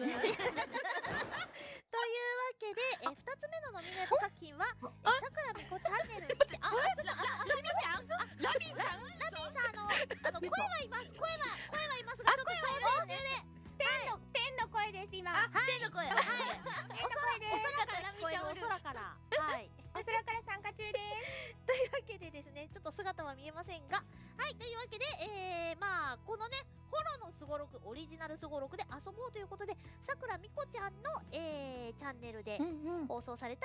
というわけで、2つ目のノミネート作品はさくらみこチャンネルにて、ちょっとすみません、ラミーさん、声はいますが、ちょっと挑戦中で。 天の声です今。 天の声。はい。お空から聞こえる、お空から。はい。 お空から参加中です。 というわけでですね、ちょっと姿は見えませんが、はい、というわけで、このね、ホロのすごろく、オリジナルすごろくで遊ぼうということで、さくらみこちゃんの、チャンネルで放送された